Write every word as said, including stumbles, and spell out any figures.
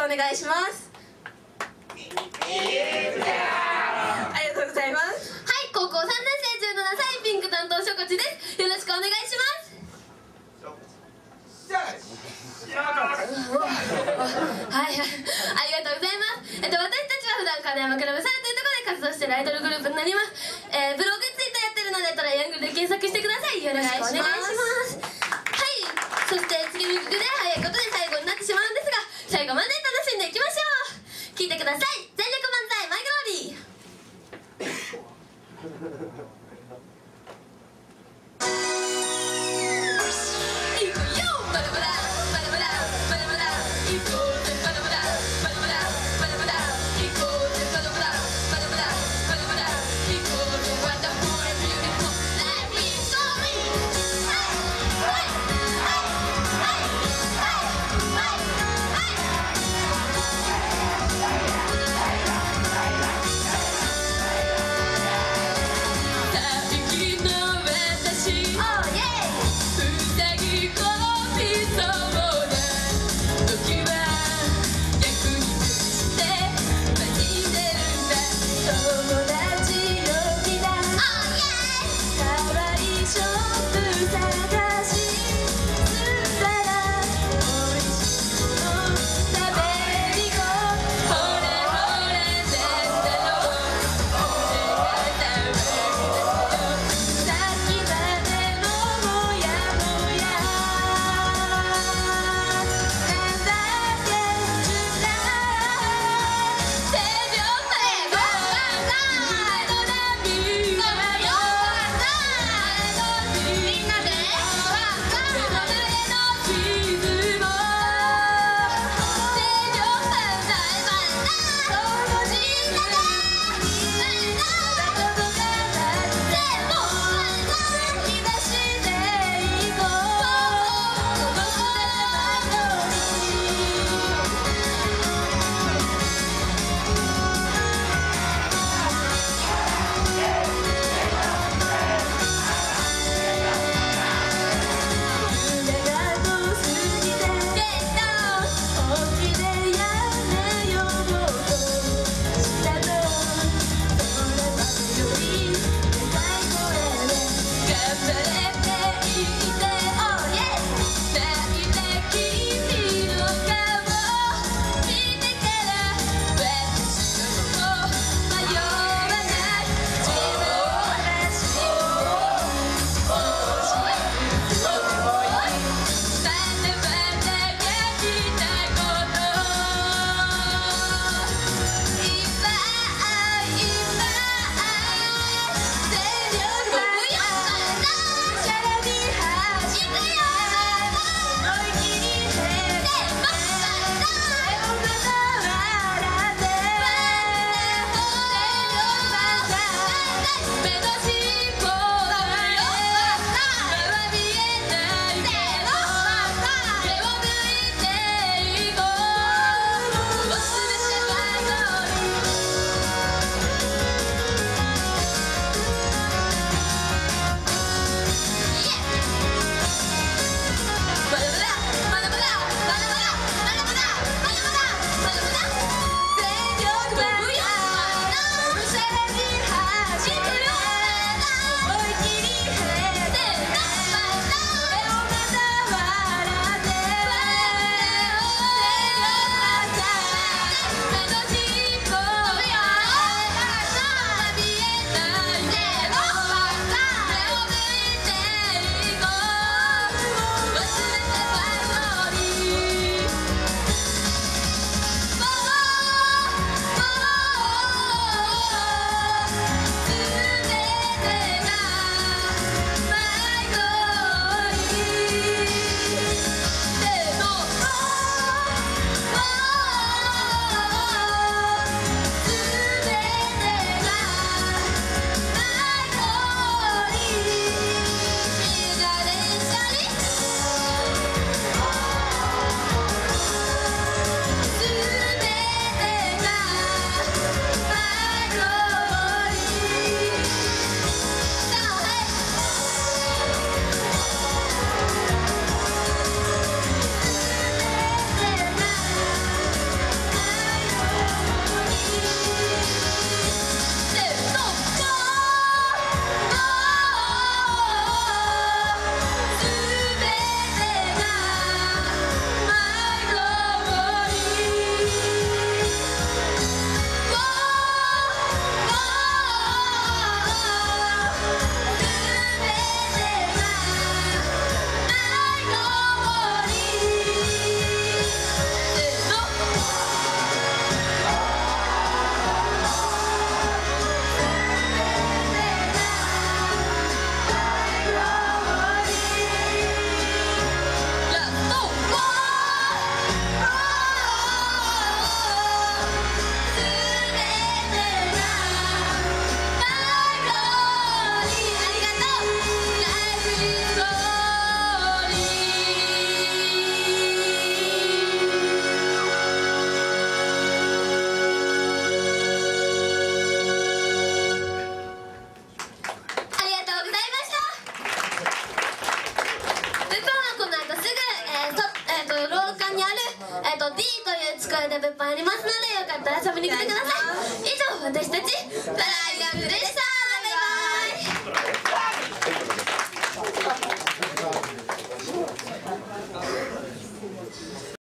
願いします。ありがとうございます。はい、高校さんねん生じゅうななさいピンク担当しょこちです。よろしくお願いします。はいはい、ありがとうございます。えっと私たちは普段金山クラブサルというところで活動しているアイドルグループになります。えー、ブログツイッターやってるのでトライアングルで検索してください。よろしくお願いします。はい、そして次の曲で早いことで最後になってしまうんですが、最後まで楽しんでいきましょう。聴いてください。全力漫才マイグローリー。はいころで物販ありますのでよかったら遊びに来てください。以上私たちバラ